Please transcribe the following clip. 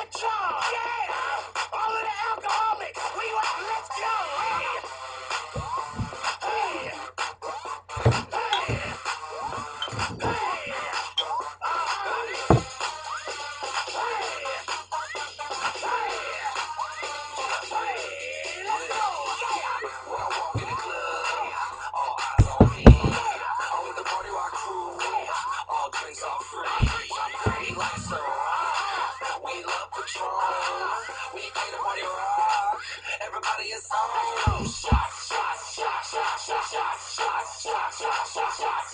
electron. Yeah, all of the alcoholics, we rock. Let's go. Hey, hey, hey, hey, let's go. When I walk in the club, all eyes on me. I'm with the party rock crew, all drinks are free. We like so rock, we love Patron. We came to party rock, everybody is on. Shots, shots, shots, shots, shots, shots, shots, shots, shots, shots, shots.